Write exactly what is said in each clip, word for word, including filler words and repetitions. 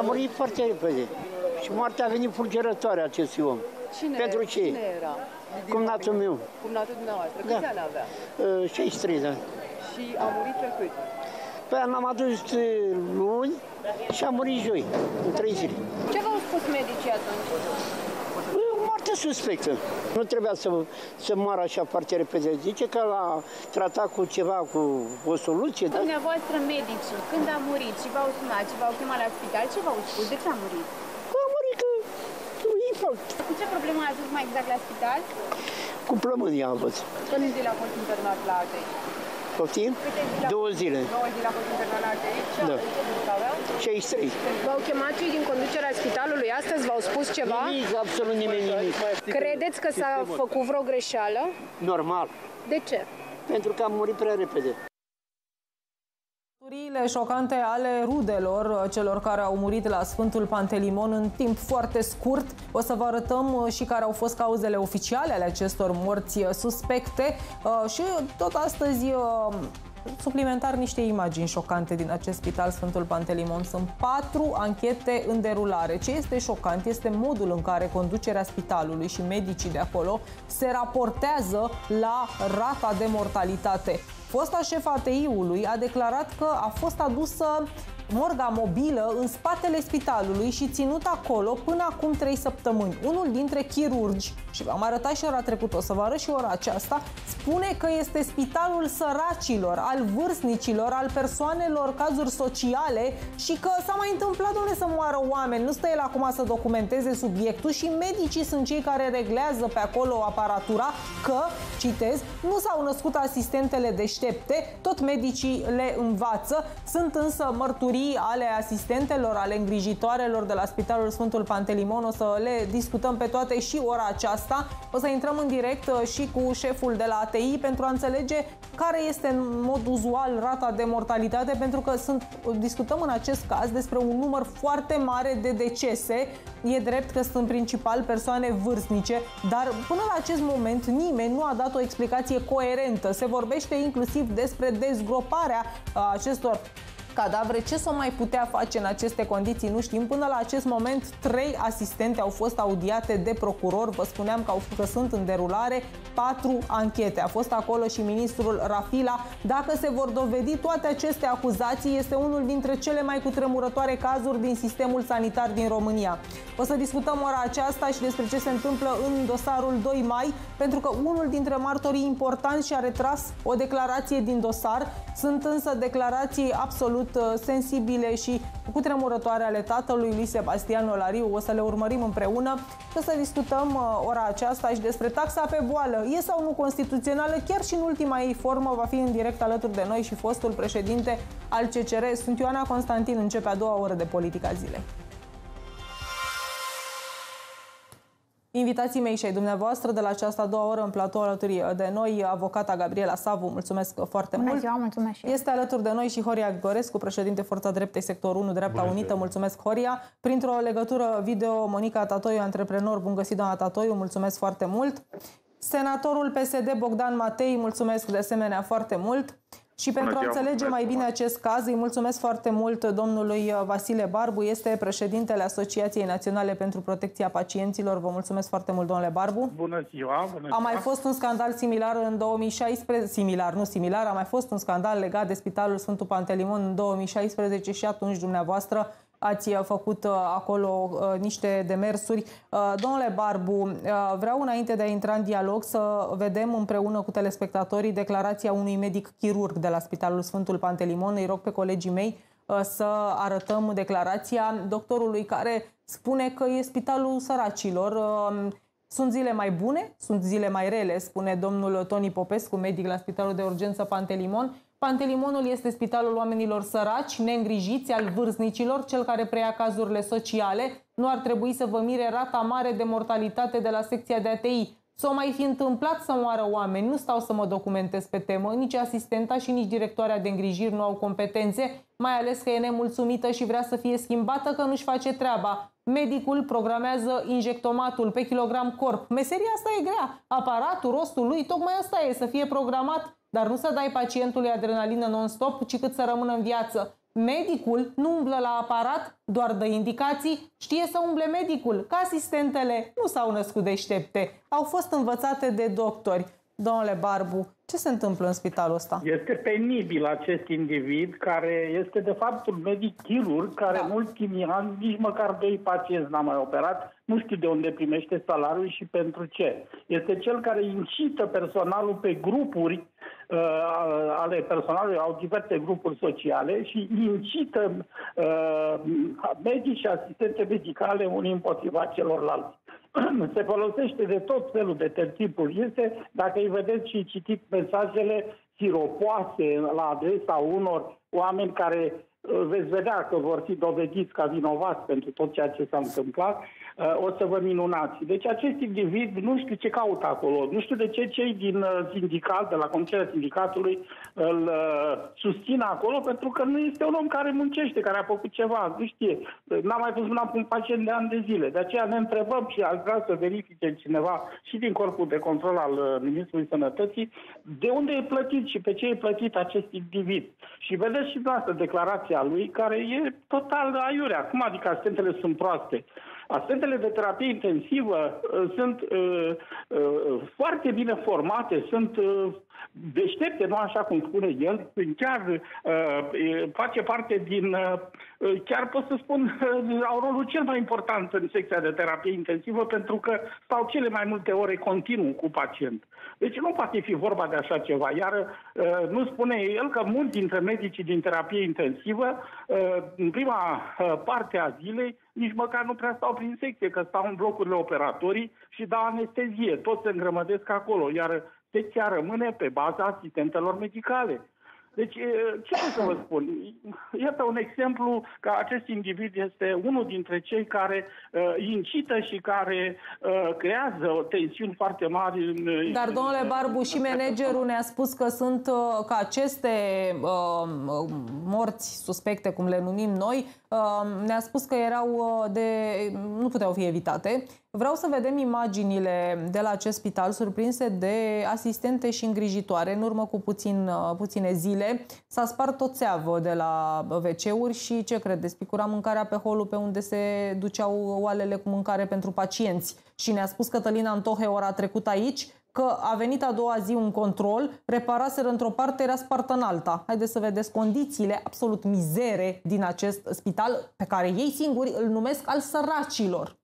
A murit foarte repede și moartea a venit fulgerătoare acestui om. Cine, Pentru ce? Cine era? Cumnatul meu. Cumnatul dumneavoastră. Da. Câți ani avea? Uh, șaizeci și trei de ani. Și a murit pe cât? Păi l-am adus luni și a murit joi, în trei zile. Ce v-au spus medicii atunci? Moarte suspectă. Nu trebuia să, să moară așa foarte repede. Zice că l-a tratat cu ceva, cu o soluție. Da? Dumneavoastră, medicii, când a murit și v-au sunat și v-au chemat la spital, ce v-au spus? De ce a murit? A murit că infarct. Cu ce problemă a ajuns mai exact la spital? Cu plămânii a avut. Câte zile a fost internat la A T I? Poftim? Două zile. Două zile a fost internat la A T I? Da. șaizeci și trei. V-au chemat cei din conducerea spitalului astăzi? V-au spus ceva? Nimic, absolut nimeni nimic. Credeți că s-a făcut vreo greșeală? Normal. De ce? Pentru că a murit prea repede. Mărturiile șocante ale rudelor celor care au murit la Sfântul Pantelimon în timp foarte scurt. O să vă arătăm și care au fost cauzele oficiale ale acestor morți suspecte și tot astăzi suplimentar niște imagini șocante din acest spital Sfântul Pantelimon. Sunt patru anchete în derulare. Ce este șocant este modul în care conducerea spitalului și medicii de acolo se raportează la rata de mortalitate. Fosta șefa A T I-ului a declarat că a fost adusă morga mobilă în spatele spitalului și ținut acolo până acum trei săptămâni. Unul dintre chirurgi, și v-am arătat și ora trecută, o să vă arăt și ora aceasta, spune că este spitalul săracilor, al vârstnicilor, al persoanelor, cazuri sociale și că s-a mai întâmplat, dom'le, să moară oameni. Nu stă el acum să documenteze subiectul și medicii sunt cei care reglează pe acolo aparatura, că, citez, nu s-au născut asistentele deștepte, tot medicii le învață. Sunt însă mărturii ale asistentelor, ale îngrijitoarelor de la Spitalul Sfântul Pantelimon. O să le discutăm pe toate și ora aceasta. O să intrăm în direct și cu șeful de la A T I pentru a înțelege care este în mod uzual rata de mortalitate, pentru că sunt, discutăm în acest caz despre un număr foarte mare de decese. E drept că sunt în principal persoane vârstnice, dar până la acest moment nimeni nu a dat o explicație coerentă. Se vorbește inclusiv despre dezgroparea acestor cadavre. Ce s-o mai putea face în aceste condiții? Nu știm. Până la acest moment, trei asistente au fost audiate de procuror. Vă spuneam că, au, că sunt în derulare patru anchete. A fost acolo și ministrul Rafila. Dacă se vor dovedi toate aceste acuzații, este unul dintre cele mai cutremurătoare cazuri din sistemul sanitar din România. O să discutăm ora aceasta și despre ce se întâmplă în dosarul doi mai, pentru că unul dintre martorii importanți și-a retras o declarație din dosar. Sunt însă declarații absolut sensibile și cutremurătoare ale tatălui lui Sebastian Olariu. O să le urmărim împreună. O să discutăm ora aceasta și despre taxa pe boală. E sau nu constituțională? Chiar și în ultima ei formă va fi în direct alături de noi și fostul președinte al C C R. Sunt Ioana Constantin. Începe a doua oră de Politica Zilei. Invitații mei și ai dumneavoastră de la această a doua oră în platou alături de noi, avocata Gabriela Savu, mulțumesc foarte Bună mult. Ziua, mulțumesc și eu. Este alături de noi și Horia Grigorescu, președinte Forța Dreptei, sectorul unu, Dreapta Bună Unită. ziua. Mulțumesc, Horia. Printr-o legătură video, Monica Tatoiu, antreprenor. Bun găsit, doamna Tatoiu, mulțumesc foarte mult. Senatorul P S D, Bogdan Matei, mulțumesc de asemenea foarte mult. Și pentru a înțelege mai bine acest caz, îi mulțumesc foarte mult domnului Vasile Barbu, este președintele Asociației Naționale pentru Protecția Pacienților. Vă mulțumesc foarte mult, domnule Barbu. Bună ziua! Bună ziua. A mai fost un scandal similar în două mii șaisprezece, similar, nu similar, a mai fost un scandal legat de Spitalul Sfântul Pantelimon în două mii șaisprezece și atunci dumneavoastră ați făcut acolo niște demersuri. Domnule Barbu, vreau înainte de a intra în dialog să vedem împreună cu telespectatorii declarația unui medic chirurg de la Spitalul Sfântul Pantelimon. Îi rog pe colegii mei să arătăm declarația doctorului care spune că e spitalul săracilor. Sunt zile mai bune, sunt zile mai rele, spune domnul Toni Popescu, medic la Spitalul de Urgență Pantelimon. Pantelimonul este spitalul oamenilor săraci, neîngrijiți, al vârstnicilor, cel care preia cazurile sociale. Nu ar trebui să vă mire rata mare de mortalitate de la secția de A T I. S-o mai fi întâmplat să moară oameni, nu stau să mă documentez pe temă, nici asistenta și nici directoarea de îngrijiri nu au competențe, mai ales că e nemulțumită și vrea să fie schimbată, că nu-și face treaba. Medicul programează injectomatul pe kilogram corp. Meseria asta e grea. Aparatul, rostul lui, tocmai asta e, să fie programat, dar nu să dai pacientului adrenalină non-stop, ci cât să rămână în viață. Medicul nu umblă la aparat, doar dă indicații, știe să umble medicul, că asistentele nu s-au născut deștepte, au fost învățate de doctori. Domnule Barbu, ce se întâmplă în spitalul ăsta? Este penibil acest individ care este de fapt un medic chirurg care da. în ultimii ani nici măcar doi pacienți n-a mai operat, nu știu de unde primește salariul și pentru ce. Este cel care incită personalul pe grupuri uh, ale personalului, au diverse grupuri sociale și incită uh, medici și asistente medicale unii împotriva celorlalți. Se folosește de tot felul de tertipuri. Este, dacă îi vedeți și citiți mesajele siropoase la adresa unor oameni care veți vedea că vor fi dovediți ca vinovați pentru tot ceea ce s-a întâmplat, o să vă minunați. Deci acest individ nu știu ce caută acolo, nu știu de ce cei din sindicat, de la conducerea sindicatului, îl susțin acolo, pentru că nu este un om care muncește, care a făcut ceva, nu știe. N-a mai pus mâna pe un pacient de ani de zile. De aceea ne întrebăm și aș vrea să verifice cineva și din Corpul de Control al Ministrului Sănătății de unde e plătit și pe ce e plătit acest individ. Și vedeți și dumneavoastră declarația lui, care e total aiurea. Cum adică asistentele sunt proaste? Asistentele de terapie intensivă uh, sunt uh, uh, foarte bine formate, sunt uh, deștepte, nu așa cum spune el, chiar uh, face parte din, uh, chiar pot să spun, uh, au rolul cel mai important în secția de terapie intensivă, pentru că stau cele mai multe ore continuu cu pacient. Deci nu poate fi vorba de așa ceva. Iar uh, nu spune el că mulți dintre medicii din terapie intensivă, uh, în prima uh, parte a zilei, nici măcar nu prea stau prin secție, că stau în blocurile operatorii și dau anestezie. Toți se îngrămădesc acolo, iar secția rămâne pe baza asistentelor medicale. Deci, ce pot să vă spun? Iată un exemplu că acest individ este unul dintre cei care uh, incită și care uh, creează tensiuni foarte mari. În, Dar, domnule Barbu, și managerul ne-a spus că sunt uh, că aceste uh, morți suspecte, cum le numim noi, uh, ne-a spus că erau uh, de, nu puteau fi evitate. Vreau să vedem imaginile de la acest spital surprinse de asistente și îngrijitoare. În urmă cu puțin, puține zile s-a spart o țeavă de la ve ce-uri și ce credeți? Picura mâncarea pe holul pe unde se duceau oalele cu mâncare pentru pacienți. Și ne-a spus Cătălina Antohe ora trecut aici că a venit a doua zi un control, reparaseră într-o parte, era spartă în alta. Haideți să vedeți condițiile absolut mizere din acest spital, pe care ei singuri îl numesc al săracilor.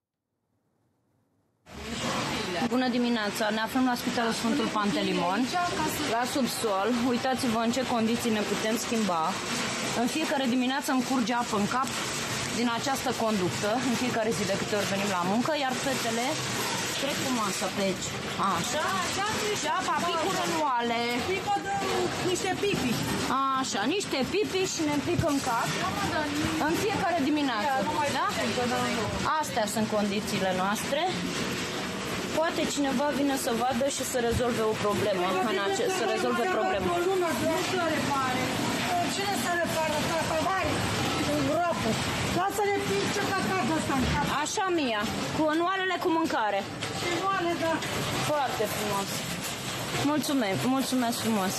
Bună dimineața! Ne aflăm la Spitalul Sfântul Pantelimon, la subsol. Uitați-vă în ce condiții ne putem schimba. În fiecare dimineață îmi curge apă în cap din această conductă, în fiecare zi de câte ori venim la muncă, iar fetele trec cu masă pe aici. Așa, și apa picură în oale. Niște pipi. Așa, niște pipi și ne pică în cap în fiecare dimineață. Da? Astea sunt condițiile noastre. Poate cineva vine să vadă și să rezolve o problemă, în acest, să rezolve problema. O lună, nu se repare. Cine să repară? Tatavari? În gropă. Lasă-le pice căcatul ăsta în cap. Așa, Mia, cu anualele cu mâncare. Anuale, da. Foarte frumos. Mulțumesc, mulțumesc frumos.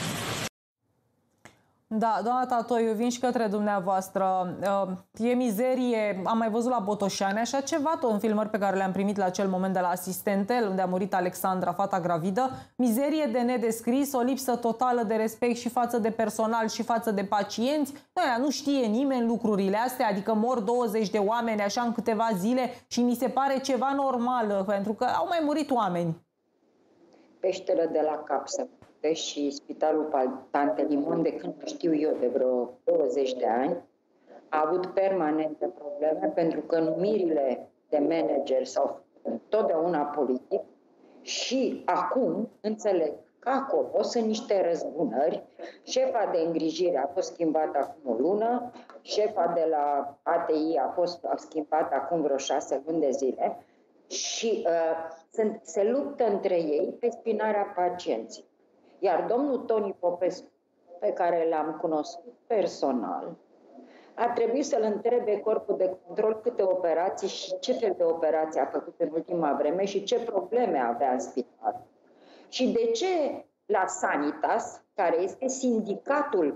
Da, doamna Tatoiu, vin și către dumneavoastră. E mizerie, am mai văzut la Botoșani așa ceva, tot în filmări pe care le-am primit la acel moment de la asistente, unde a murit Alexandra, fata gravidă. Mizerie de nedescris, o lipsă totală de respect și față de personal și față de pacienți. Nu știe nimeni lucrurile astea, adică mor douăzeci de oameni așa în câteva zile și mi se pare ceva normal, pentru că au mai murit oameni. Peșteră de la Capsă și Spitalul Pantelimon, de când știu eu, de vreo douăzeci de ani, a avut permanente probleme pentru că numirile de manager s-au făcut întotdeauna politic și acum înțeleg că acolo sunt niște răzbunări. Șefa de îngrijire a fost schimbată acum o lună, șefa de la A T I a fost schimbată acum vreo șase luni de zile și uh, sunt, se luptă între ei pe spinarea pacienții. Iar domnul Toni Popescu, pe care l-am cunoscut personal, ar trebui să-l întrebe Corpul de Control câte operații și ce fel de operații a făcut în ultima vreme și ce probleme avea în spital. Și de ce la Sanitas, care este sindicatul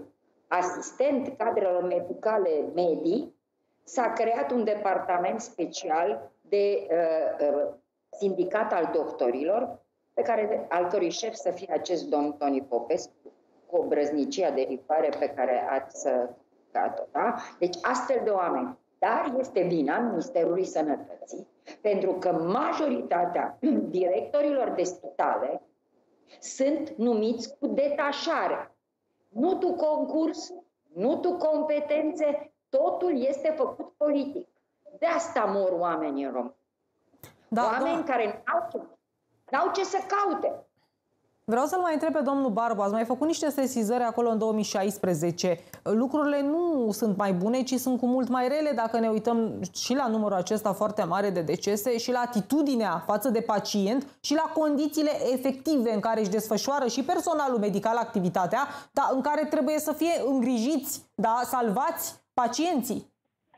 asistent cadrelor medicale medii, s-a creat un departament special de uh, uh, sindicat al doctorilor, pe care, al cărui șef să fie acest domn Toni Popescu, cu obrăznicia de rigoare pe care ați dat-o. Da? Deci astfel de oameni. Dar este vina Ministerului Sănătății, pentru că majoritatea directorilor de spitale sunt numiți cu detașare. Nu tu concurs, nu tu competențe, totul este făcut politic. De asta mor oamenii în România. Da, oameni da. care n-au ce, n-au ce să caute. Vreau să-l mai întreb pe domnul Barbu, ați mai făcut niște sesizări acolo în două mii șaisprezece. Lucrurile nu sunt mai bune, ci sunt cu mult mai rele dacă ne uităm și la numărul acesta foarte mare de decese și la atitudinea față de pacient și la condițiile efective în care își desfășoară și personalul medical activitatea, dar în care trebuie să fie îngrijiți, da, salvați pacienții.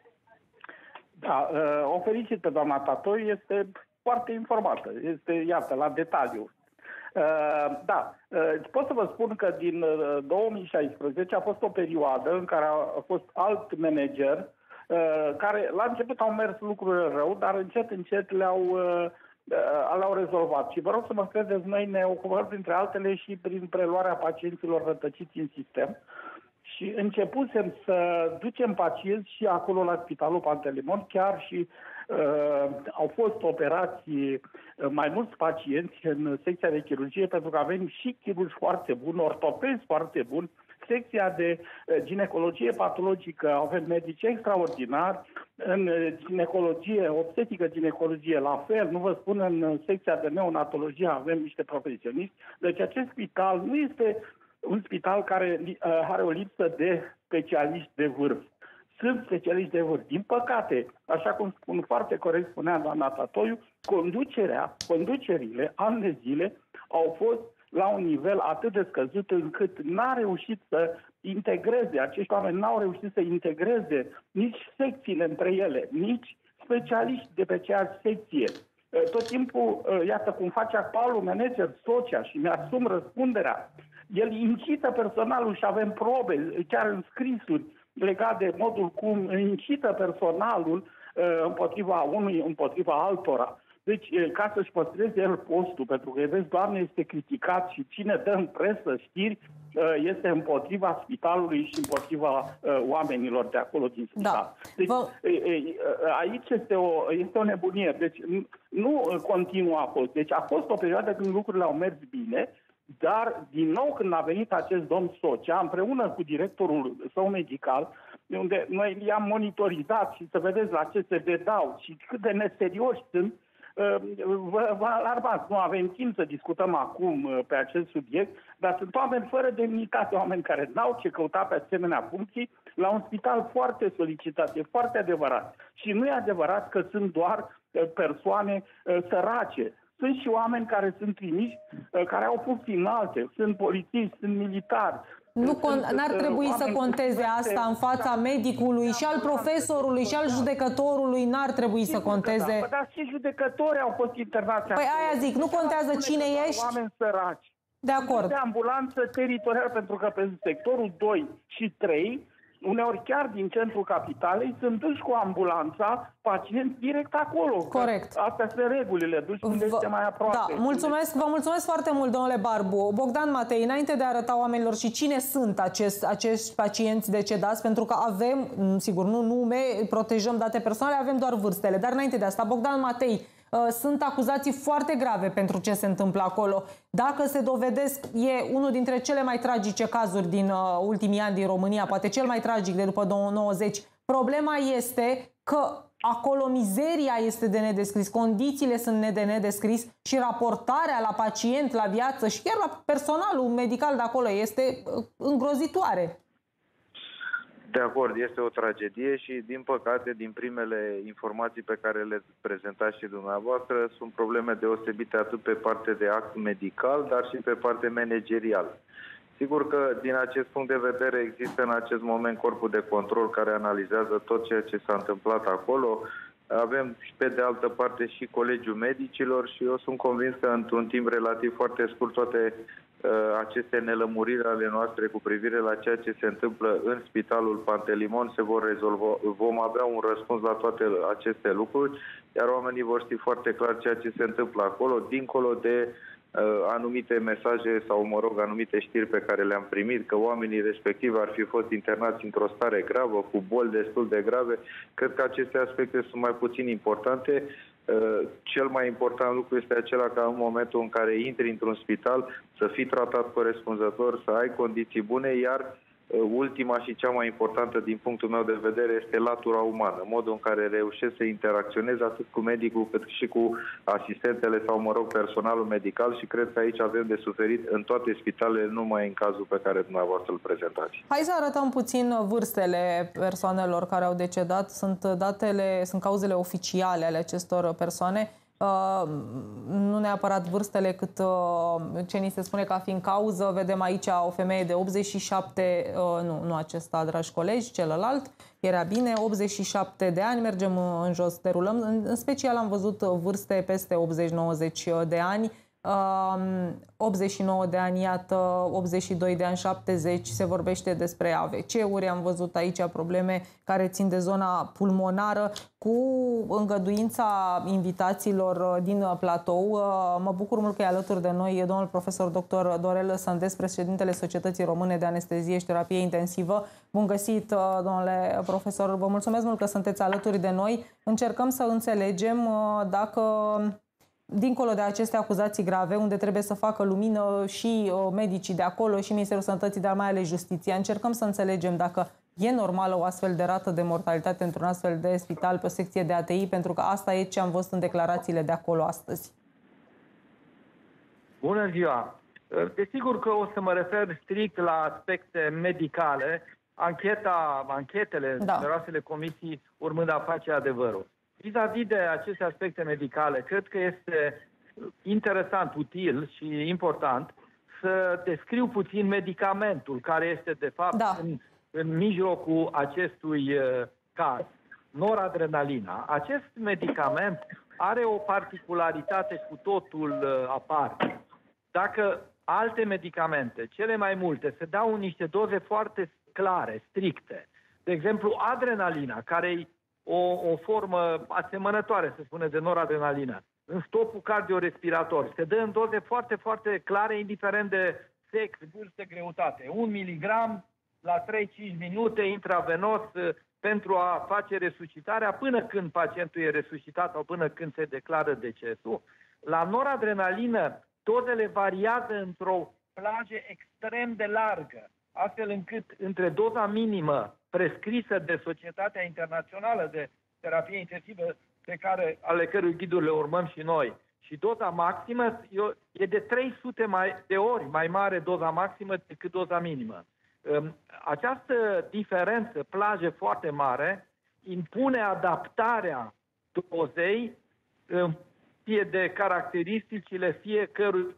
Da, o felicit pe doamna Tatoi, este foarte informată, este, iată, la detaliu. Uh, da, uh, pot să vă spun că din uh, două mii șaisprezece a fost o perioadă în care a fost alt manager uh, care la început au mers lucrurile rău, dar încet, încet le-au uh, uh, le-au rezolvat. Și vă rog să mă credeți, noi ne ocupăm printre altele și prin preluarea pacienților rătăciți în sistem. Și începusem să ducem pacienți și acolo la Spitalul Pantelimon, chiar și uh, au fost operații uh, mai mulți pacienți în secția de chirurgie, pentru că avem și chirurgi foarte buni, ortopezi foarte buni, secția de uh, ginecologie patologică, avem medici extraordinari, în uh, ginecologie, obstetrică ginecologie la fel, nu vă spun, în secția de neonatologie avem niște profesioniști. Deci acest spital nu este un spital care uh, are o lipsă de specialiști de vârf. Sunt specialiști de vârf. Din păcate, așa cum spun foarte corect, spunea doamna Tatoiu, conducerea, conducerile, ani de zile, au fost la un nivel atât de scăzut încât n-a reușit să integreze, acești oameni n-au reușit să integreze nici secțiile între ele, nici specialiști de pe aceeași secție. Tot timpul, iată cum face actualul manager Socia și mi-asum răspunderea, el incită personalul și avem probe, chiar în scrisuri, legat de modul cum incită personalul uh, împotriva unui, împotriva altora. Deci, uh, ca să-și păstreze el postul, pentru că, vezi, Doamne, este criticat și cine dă în presă știri, uh, este împotriva spitalului și împotriva uh, oamenilor de acolo din spital. Da. Deci, uh, uh, aici este o, este o nebunie. Deci, nu continuă a fost. Deci, a fost o perioadă când lucrurile au mers bine, dar, din nou, când a venit acest domn Socia, împreună cu directorul său medical, unde noi i-am monitorizat și să vedeți la ce se vedau și cât de neserioși sunt, vă, vă alarmați. Nu avem timp să discutăm acum pe acest subiect, dar sunt oameni fără demnitate, oameni care n-au ce căuta pe asemenea funcții, la un spital foarte solicitat, e foarte adevărat. Și nu e adevărat că sunt doar persoane sărace. Sunt și oameni care sunt trimiși, care au funcții înalte, sunt polițiști, sunt militari. Nu n-ar trebui să conteze asta în fața medicului și al profesorului și al judecătorului, n-ar trebui să conteze. Da, dar și judecătorii au fost internați. Păi aia zic, nu contează cine ești. Oameni săraci. De acord. De ambulanță teritorială, pentru că pe sectorul doi și trei, uneori chiar din centrul capitalei, sunt duși cu ambulanța pacienți direct acolo. Corect. Astea sunt regulile, duși unde este mai aproape. Da, mulțumesc, vă mulțumesc foarte mult, domnule Barbu. Bogdan Matei, înainte de a arăta oamenilor și cine sunt acest, acești pacienți decedați, pentru că avem, sigur, nu nume, protejăm date personale, avem doar vârstele. Dar înainte de asta, Bogdan Matei, sunt acuzații foarte grave pentru ce se întâmplă acolo. Dacă se dovedesc, e unul dintre cele mai tragice cazuri din ultimii ani din România, poate cel mai tragic de după nouăzeci. Problema este că acolo mizeria este de nedescris, condițiile sunt de nedescris și raportarea la pacient, la viață și chiar la personalul medical de acolo este îngrozitoare. De acord, este o tragedie și, din păcate, din primele informații pe care le prezentați și dumneavoastră, sunt probleme deosebite atât pe parte de act medical, dar și pe parte managerială. Sigur că, din acest punct de vedere, există în acest moment corpul de control care analizează tot ceea ce s-a întâmplat acolo. Avem, și pe de altă parte, și Colegiul Medicilor și eu sunt convins că, într-un timp relativ foarte scurt, toate aceste nelămuriri ale noastre cu privire la ceea ce se întâmplă în Spitalul Pantelimon se vor rezolva. Vom avea un răspuns la toate aceste lucruri, iar oamenii vor ști foarte clar ceea ce se întâmplă acolo, dincolo de uh, anumite mesaje sau, mă rog, anumite știri pe care le-am primit, că oamenii respectivi ar fi fost internați într-o stare gravă, cu boli destul de grave. Cred că aceste aspecte sunt mai puțin importante. Cel mai important lucru este acela că în momentul în care intri într-un spital să fii tratat corespunzător, să ai condiții bune, iar ultima și cea mai importantă din punctul meu de vedere este latura umană, modul în care reușești să interacționezi atât cu medicul cât și cu asistentele sau, mă rog, personalul medical și cred că aici avem de suferit în toate spitalele, nu numai în cazul pe care dumneavoastră îl prezentați. Hai să arătăm puțin vârstele persoanelor care au decedat. Sunt datele, sunt cauzele oficiale ale acestor persoane. Uh, nu neapărat vârstele cât uh, ce ni se spune ca fiind cauză. Vedem aici o femeie de optzeci și șapte, uh, nu, nu acesta, dragi colegi, celălalt, era bine, optzeci și șapte de ani, mergem în jos, derulăm. În, în special am văzut vârste peste optzeci nouăzeci de ani, uh, optzeci și nouă de ani, iată, optzeci și doi de ani, șaptezeci, se vorbește despre A V C-uri, am văzut aici probleme care țin de zona pulmonară. Cu îngăduința invitațiilor din platou, mă bucur mult că e alături de noi domnul profesor doctor Dorel Sândes, președintele Societății Române de Anestezie și Terapie Intensivă. Bun găsit, domnule profesor, vă mulțumesc mult că sunteți alături de noi. Încercăm să înțelegem dacă, dincolo de aceste acuzații grave, unde trebuie să facă lumină și medicii de acolo și Ministerul Sănătății, dar mai ales Justiția, încercăm să înțelegem dacă e normală o astfel de rată de mortalitate într-un astfel de spital pe o secție de A T I, pentru că asta e ce am văzut în declarațiile de acolo astăzi. Bună ziua! Desigur că o să mă refer strict la aspecte medicale, ancheta, anchetele, da. numeroasele comisii urmând a face adevărul. Vis-a-vis de aceste aspecte medicale, cred că este interesant, util și important să descriu puțin medicamentul care este de fapt da. în, în mijlocul acestui uh, caz, noradrenalina. Acest medicament are o particularitate cu totul uh, aparte. Dacă alte medicamente, cele mai multe, se dau în niște doze foarte clare, stricte, de exemplu adrenalina, care e o, o formă asemănătoare, se spune, de noradrenalină, în stopul cardiorespirator, se dă în doze foarte, foarte clare, indiferent de sex, vârstă, greutate. Un miligram la trei cinci minute intravenos pentru a face resuscitarea până când pacientul e resuscitat sau până când se declară decesul. La noradrenalină, dozele variază într-o plajă extrem de largă, astfel încât între doza minimă prescrisă de Societatea Internațională de Terapie Intensivă, pe care, ale cărui ghiduri le urmăm și noi, și doza maximă e de trei sute mai, de ori mai mare doza maximă decât doza minimă. Această diferență, plajă foarte mare, impune adaptarea dozei fie de caracteristicile fiecărui,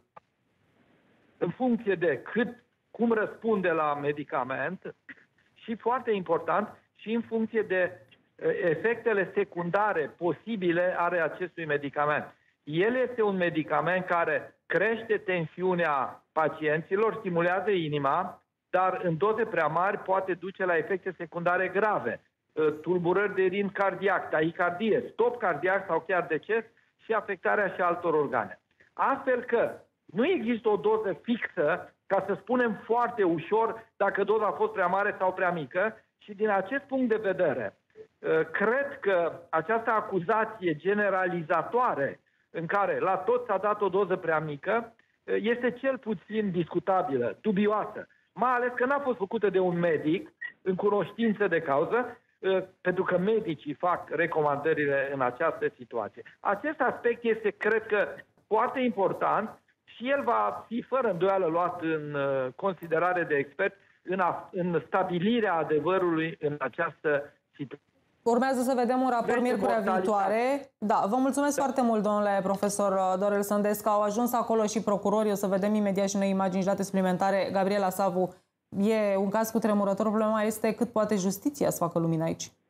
în funcție de cât, cum răspunde la medicament și, foarte important, și în funcție de efectele secundare posibile ale acestui medicament. El este un medicament care crește tensiunea pacienților, stimulează inima, dar în doze prea mari poate duce la efecte secundare grave, tulburări de ritm cardiac, tahicardie, stop cardiac sau chiar deces și afectarea și altor organe. Astfel că nu există o doză fixă ca să spunem foarte ușor dacă doza a fost prea mare sau prea mică și din acest punct de vedere cred că această acuzație generalizatoare în care la toți s-a dat o doză prea mică este cel puțin discutabilă, dubioasă. Mai ales că n-a fost făcută de un medic în cunoștință de cauză, pentru că medicii fac recomandările în această situație. Acest aspect este, cred că, foarte important și el va fi fără îndoială luat în considerare de experți în, a, în stabilirea adevărului în această situație. Urmează să vedem un raport miercurea viitoare. Da, vă mulțumesc da. foarte mult, domnule profesor Dorel Sândes, că au ajuns acolo și procurorii. O să vedem imediat și noi imagini și date suplimentare. Gabriela Savu, e un caz cutremurător. Problema este cât poate justiția să facă lumina aici.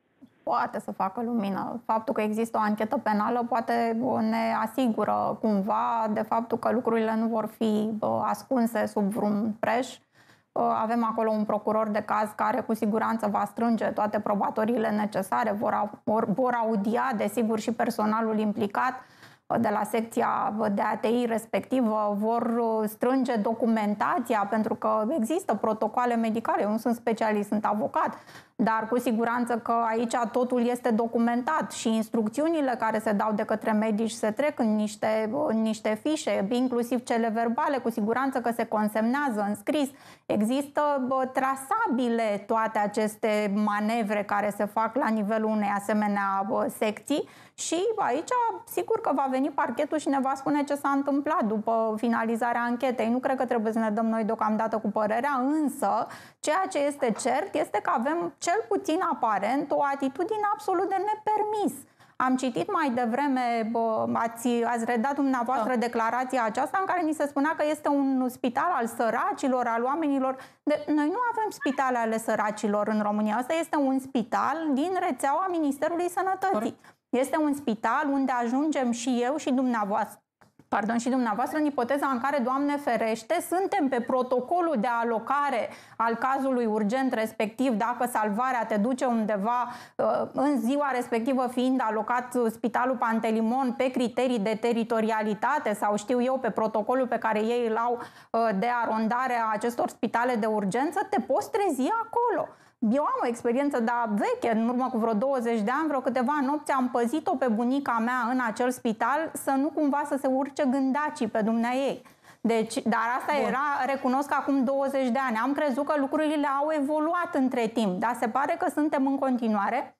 poate să facă lumină. Faptul că există o anchetă penală poate ne asigură cumva de faptul că lucrurile nu vor fi ascunse sub vreun preș. Avem acolo un procuror de caz care cu siguranță va strânge toate probatoriile necesare, vor, vor, vor audia, desigur, și personalul implicat de la secția de A T I respectivă, vor strânge documentația, pentru că există protocoale medicale. Eu nu sunt specialist, sunt avocat, dar cu siguranță că aici totul este documentat și instrucțiunile care se dau de către medici se trec în niște, în niște fișe, inclusiv cele verbale, cu siguranță că se consemnează în scris. Există bă, trasabile toate aceste manevre care se fac la nivelul unei asemenea bă, secții și aici sigur că va veni parchetul și ne va spune ce s-a întâmplat după finalizarea anchetei. Nu cred că trebuie să ne dăm noi deocamdată cu părerea, însă ceea ce este cert este că avem cel puțin aparent o atitudine absolut de nepermis. Am citit mai devreme, bă, ați, ați redat dumneavoastră da. declarația aceasta în care ni se spunea că este un spital al săracilor, al oamenilor. De, noi nu avem spitale ale săracilor în România. Asta este un spital din rețeaua Ministerului Sănătății. Este un spital unde ajungem și eu și dumneavoastră. Pardon, și dumneavoastră, în ipoteza în care, Doamne ferește, suntem pe protocolul de alocare al cazului urgent respectiv, dacă salvarea te duce undeva în ziua respectivă fiind alocat Spitalul Pantelimon pe criterii de teritorialitate sau știu eu pe protocolul pe care ei îl au de arondare a acestor spitale de urgență, te poți trezi acolo. Eu am o experiență, dar veche, în urmă cu vreo douăzeci de ani, vreo câteva nopți am păzit-o pe bunica mea în acel spital să nu cumva să se urce gândacii pe dumneaei. Deci, dar asta Bun. era, recunosc, acum douăzeci de ani. Am crezut că lucrurile au evoluat între timp, dar se pare că suntem în continuare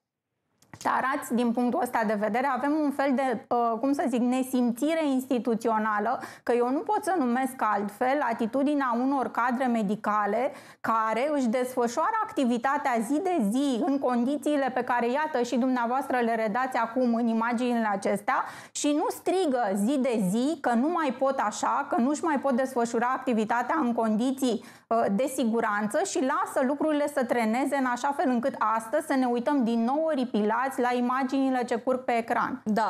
tarați din punctul ăsta de vedere. Avem un fel de, uh, cum să zic, nesimțire instituțională, că eu nu pot să numesc altfel atitudinea unor cadre medicale care își desfășoară activitatea zi de zi în condițiile pe care, iată, și dumneavoastră le redați acum în imaginile acestea și nu strigă zi de zi că nu mai pot așa, că nu-și mai pot desfășura activitatea în condiții uh, de siguranță și lasă lucrurile să treneze în așa fel încât astăzi să ne uităm din nou oripilați la imaginile ce curg pe ecran. Da,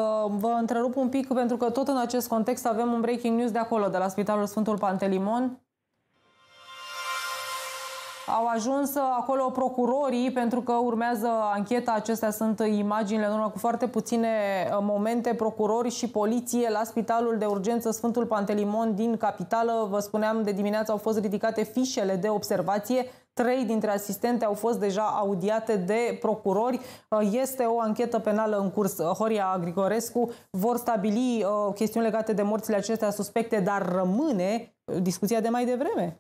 vă întrerup un pic pentru că tot în acest context avem un breaking news de acolo, de la Spitalul Sfântul Pantelimon. Au ajuns acolo procurorii pentru că urmează ancheta. Acestea sunt imaginile în urmă cu foarte puține momente. Procurori și poliție la Spitalul de Urgență Sfântul Pantelimon din capitală. Vă spuneam, de dimineață au fost ridicate fișele de observație. Trei dintre asistente au fost deja audiate de procurori. Este o anchetă penală în curs. Horia Grigorescu, vor stabili uh, chestiuni legate de morțile acestea suspecte, dar rămâne discuția de mai devreme.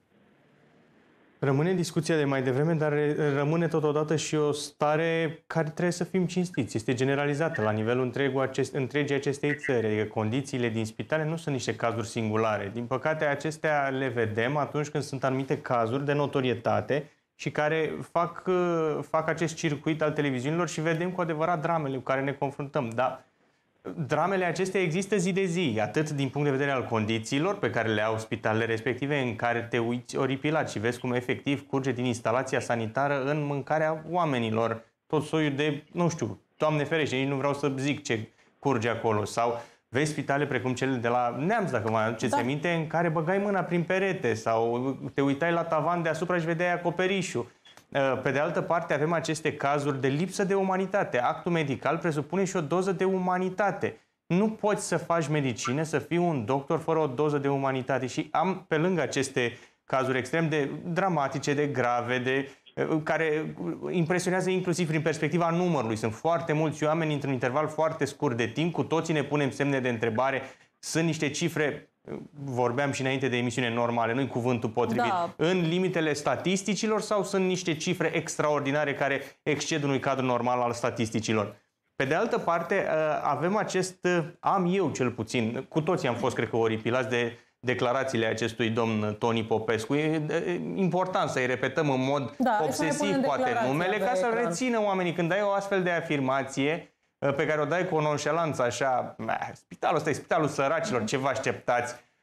Rămâne discuția de mai devreme, dar rămâne totodată și o stare care trebuie să fim cinstiți. Este generalizată la nivelul întregul acest, întregii acestei țări. Adică condițiile din spitale nu sunt niște cazuri singulare. Din păcate, acestea le vedem atunci când sunt anumite cazuri de notorietate și care fac, fac acest circuit al televiziunilor și vedem cu adevărat dramele cu care ne confruntăm. Dar dramele acestea există zi de zi, atât din punct de vedere al condițiilor pe care le au spitalele respective, în care te uiți oripilat și vezi cum efectiv curge din instalația sanitară în mâncarea oamenilor tot soiul de, nu știu, Doamne ferește, nici nu vreau să zic ce curge acolo. Sau vezi spitale precum cele de la Neamț, dacă mai aduceți da. aminte, în care băgai mâna prin perete sau te uitai la tavan deasupra și vedeai acoperișul. Pe de altă parte, avem aceste cazuri de lipsă de umanitate. Actul medical presupune și o doză de umanitate. Nu poți să faci medicină, să fii un doctor fără o doză de umanitate. Și am, pe lângă aceste cazuri extrem de dramatice, de grave, de, care impresionează inclusiv prin perspectiva numărului. Sunt foarte mulți oameni într-un interval foarte scurt de timp, cu toții ne punem semne de întrebare. Sunt niște cifre, vorbeam și înainte de emisiune, normale, nu-i cuvântul potrivit, da. în limitele statisticilor sau sunt niște cifre extraordinare care exced unui cadru normal al statisticilor? Pe de altă parte, avem acest, am eu cel puțin, cu toții am fost, cred că, oripilați de declarațiile acestui domn Toni Popescu. E important să-i repetăm în mod da, obsesiv, poate, numele, ca să rețină oamenii. Când ai o astfel de afirmație pe care o dai cu o nonșalanță așa, spitalul ăsta e spitalul săracilor, ce vă așteptați?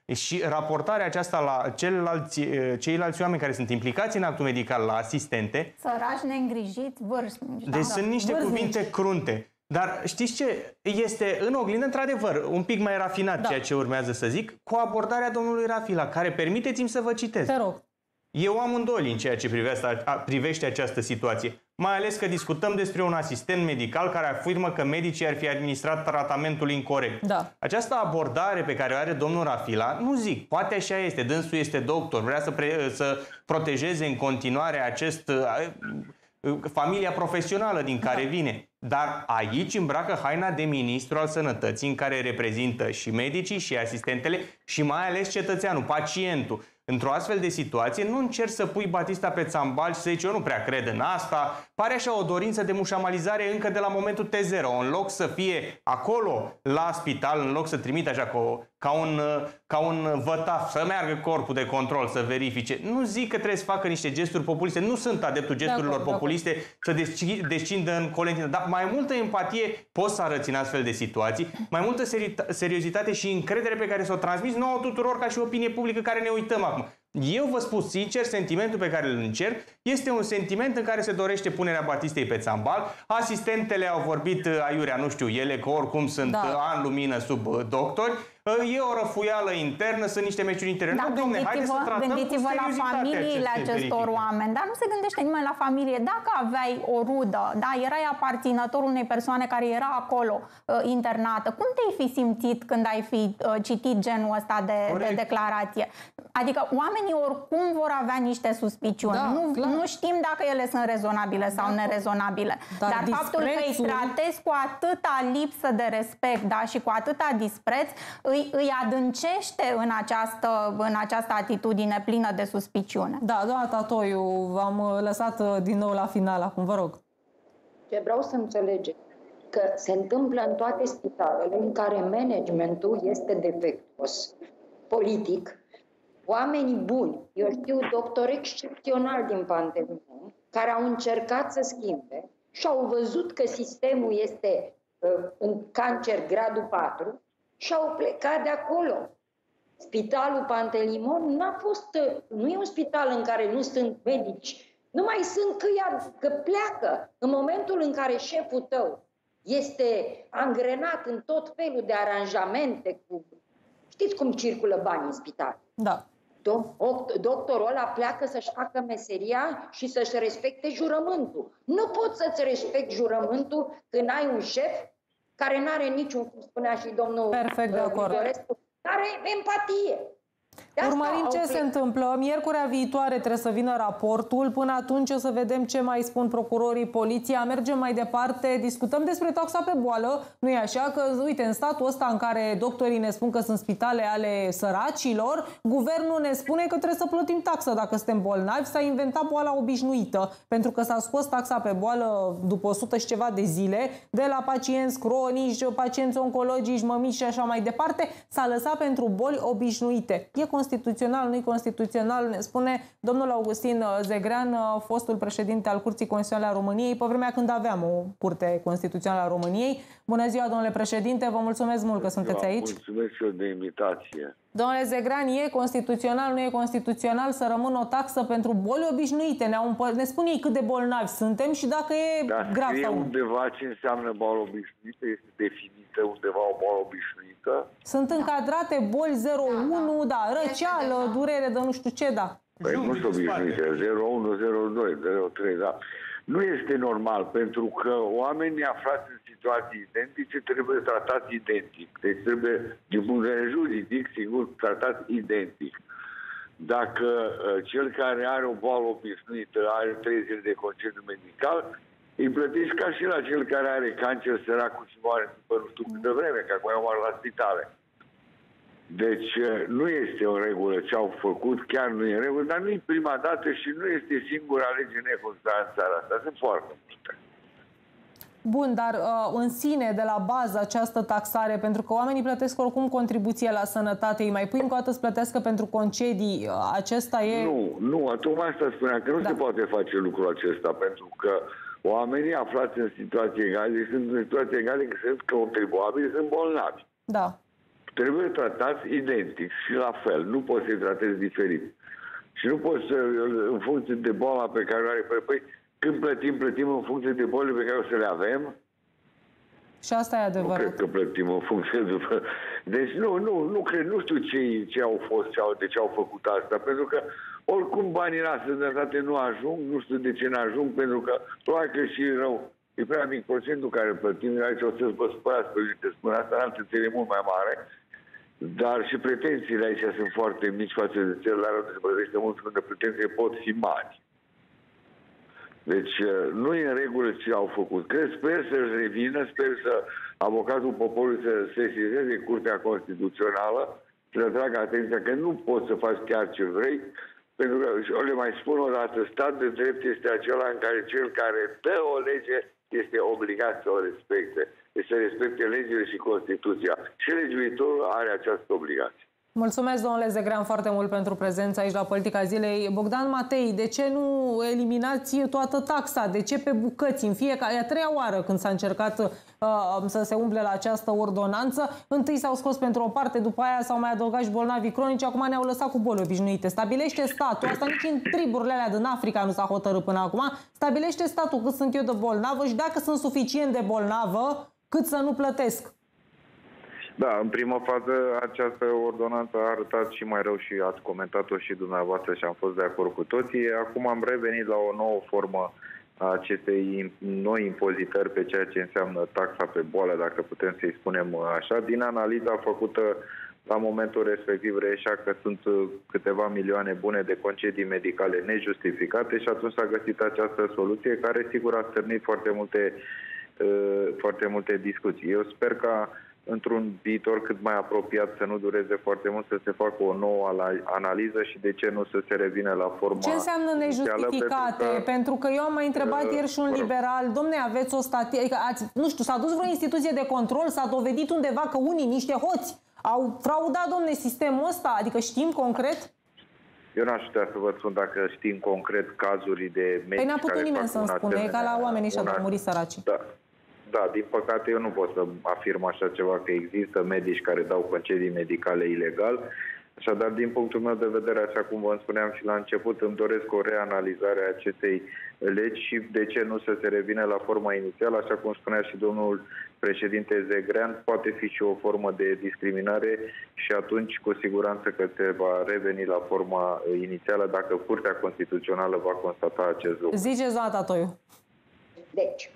Și raportarea aceasta la ceilalți, ceilalți oameni care sunt implicați în actul medical, la asistente... Săraci, neîngrijiți, vârstnici. Deci da. sunt niște vârstnici. Cuvinte crunte. Dar știți ce? Este în oglindă, într-adevăr, un pic mai rafinat da. ceea ce urmează să zic, cu abordarea domnului Rafila, care, permiteți-mi să vă citesc. Te rog. Eu am îndoieli în ceea ce privește această situație, mai ales că discutăm despre un asistent medical care afirmă că medicii ar fi administrat tratamentul incorect. Da. Această abordare pe care o are domnul Rafila, nu zic, poate așa este, dânsul este doctor, vrea să, pre, să protejeze în continuare acest, familia profesională din care da. vine. Dar aici îmbracă haina de ministru al sănătății, în care reprezintă și medicii și asistentele și mai ales cetățeanul, pacientul. Într-o astfel de situație nu încerci să pui Batista pe țambal și să zici eu nu prea cred în asta. Pare așa o dorință de mușamalizare încă de la momentul T zero. În loc să fie acolo la spital, în loc să trimite așa ca, ca, un, ca un vătaf, să meargă corpul de control, să verifice. Nu zic că trebuie să facă niște gesturi populiste. Nu sunt adeptul gesturilor populiste să descindă în colentină. Dar mai multă empatie poți să arăți în astfel de situații, mai multă seri seriozitate și încredere pe care să o transmiți nouă tuturor ca și opinie publică care ne uităm acum. Eu vă spun sincer, sentimentul pe care îl încerc este un sentiment în care se dorește punerea Batistei pe țambal. Asistentele au vorbit aiurea, nu știu, ele că oricum sunt da. an lumină sub doctori. E o răfuială internă, sunt niște meciuri interne. Da, gândiți-vă gândiți la familiile acestor oameni, dar nu se gândește nimeni la familie. Dacă aveai o rudă, da, erai aparținător unei persoane care era acolo uh, internată, cum te-ai fi simțit când ai fi uh, citit genul ăsta de, de declarație? Adică oamenii oricum vor avea niște suspiciuni. Da, nu, nu știm dacă ele sunt rezonabile sau da, nerezonabile. Dar, dar faptul că îi tratezi cu atâta lipsă de respect, da, și cu atâta dispreț, Îi, îi adâncește în această, în această atitudine plină de suspiciune. Da, doamna Tatoiu, v-am lăsat din nou la final acum, vă rog. Ce vreau să înțelegeți, că se întâmplă în toate spitalele în care managementul este defectuos, politic, oamenii buni, eu știu doctori excepționali din Pantelimon, care au încercat să schimbe și au văzut că sistemul este uh, în cancer gradul patru, și au plecat de acolo. Spitalul Pantelimon n-a fost, nu e un spital în care nu sunt medici, nu mai sunt că, ia, că pleacă. În momentul în care șeful tău este angrenat în tot felul de aranjamente, cu... știți cum circulă banii în spital? Da. Doctorul ăla pleacă să-și facă meseria și să-și respecte jurământul. Nu poți să-ți respecti jurământul când ai un șef care nu are niciun, cum spunea și domnul Perfect de acord. Vidorescu, are empatie. Urmărim ce se întâmplă. Miercurea viitoare trebuie să vină raportul. Până atunci o să vedem ce mai spun procurorii, poliția. Mergem mai departe. Discutăm despre taxa pe boală. Nu e așa? Că, uite, în statul ăsta în care doctorii ne spun că sunt spitale ale săracilor, guvernul ne spune că trebuie să plătim taxa dacă suntem bolnavi. S-a inventat boala obișnuită. Pentru că s-a scos taxa pe boală după o sută și ceva de zile de la pacienți cronici, pacienți oncologici, mămici și așa mai departe. S-a lăsat pentru boli obișnuite. E constituțional, nu-i constituțional, ne spune domnul Augustin Zegrean, fostul președinte al Curții Constituționale a României, pe vremea când aveam o Curte Constituțională a României. Bună ziua, domnule președinte, vă mulțumesc mult că sunteți aici. Mulțumesc și eu de invitație. Domnule Zegrean, e constituțional, nu e constituțional să rămână o taxă pentru boli obișnuite? Ne, ne spun ei cât de bolnavi suntem și dacă e Dar grav sau nu. undeva ce înseamnă boală obișnuită, este definită undeva o boală obișnuită? Sunt încadrate boli zero unu, da, răceală, durere de nu știu ce, da. Păi nu sunt obișnuite, zero unu, zero doi, zero trei, da. Nu este normal, pentru că oamenii aflați în situații identice trebuie tratați identic. Deci trebuie, din punct de vedere juridic, sigur, tratați identic. Dacă uh, cel care are o boală obișnuită are trei zile de concediu medical, îi plătești ca și la cel care are cancer săracul și moare după nu știu câtă vreme, că acum moare la spitale. Deci nu este o regulă ce au făcut, chiar nu e în regulă, dar nu e prima dată și nu este singura lege neconstituțională în țara asta. Sunt foarte multe. Bun, dar uh, în sine, de la bază, această taxare, pentru că oamenii plătesc oricum contribuție la sănătate, îi mai pui încă o dată să plătească pentru concedii, uh, acesta e... Nu, nu, tocmai asta spuneam, că nu da. se poate face lucrul acesta, pentru că oamenii aflați în situații egale sunt în situații egale că sunt contribuabili, sunt bolnavi. Da. trebuie tratați identic și la fel. Nu poți să-i tratezi diferit. Și nu poți să, în funcție de boala pe care o are, păi, când plătim, plătim în funcție de bolile pe care o să le avem. Și asta e adevărat. Nu cred că plătim în funcție de... Deci nu, nu, nu cred, nu știu ce, ce au fost, ce au, de ce au făcut asta, pentru că oricum banii la sănătate nu ajung, nu știu de ce nu ajung, pentru că probabil că și rău. E prea mic procentul care plătim, aici o să vă supărați pe uite, spun asta, în alte țări mult mai mare, dar și pretențiile aici sunt foarte mici față de celelalte unde se plătește mult, pentru că pretențiile pot fi mari. Deci nu e în regulă ce au făcut. Cred, sper să-și revină, sper să avocatul poporului să sesizeze Curtea Constituțională, să le tragă atenția că nu poți să faci chiar ce vrei, pentru că, o le mai spun o dată, stat de drept este acela în care cel care dă o lege este obligat să o respecte. Deci să respecte legile și Constituția. Și legiuitorul are această obligație. Mulțumesc, domnule Zegrean, foarte mult pentru prezența aici la Politica Zilei. Bogdan Matei, de ce nu eliminați toată taxa? De ce pe bucăți? În fiecare, a treia oară când s-a încercat uh, să se umple la această ordonanță, întâi s-au scos pentru o parte, după aia s-au mai adăugat și bolnavi cronici, acum ne-au lăsat cu boli obișnuite. Stabilește statul, asta nici în triburile alea din Africa nu s-a hotărât până acum, stabilește statul cât sunt eu de bolnavă și dacă sunt suficient de bolnavă, cât să nu plătesc. Da, în prima fază această ordonanță a arătat și mai rău și ați comentat-o și dumneavoastră și am fost de acord cu toții. Acum am revenit la o nouă formă a acestei noi impozitări pe ceea ce înseamnă taxa pe boală, dacă putem să-i spunem așa. Din analiza făcută la momentul respectiv reieșea că sunt câteva milioane bune de concedii medicale nejustificate și atunci s-a găsit această soluție care sigur a stârnit foarte multe, foarte multe discuții. Eu sper că într-un viitor cât mai apropiat, să nu dureze foarte mult, să se facă o nouă analiză și de ce nu să se revină la forma. Ce înseamnă nejustificate? Pentru că, pentru că eu am mai întrebat ieri și un liberal, domne, aveți o statistică, nu știu, s-a dus vreo instituție de control, s-a dovedit undeva că unii, niște hoți, au fraudat, domne, sistemul ăsta? Adică știm concret? Eu n-aș putea să vă spun dacă știm concret cazuri de medici. Păi n-a putut nimeni să-mi spune, e ca la oamenii ăștia de au murit săraci. Da. Da, din păcate eu nu pot să afirm așa ceva, că există medici care dau concedii medicale ilegal. Așadar, din punctul meu de vedere, așa cum vă spuneam și la început, îmi doresc o reanalizare a acestei legi și de ce nu să se revină la forma inițială, așa cum spunea și domnul președinte Zegrean, poate fi și o formă de discriminare și atunci cu siguranță că se va reveni la forma inițială dacă Curtea Constituțională va constata acest lucru. Ziceți, doamna Tatoiu. Deci,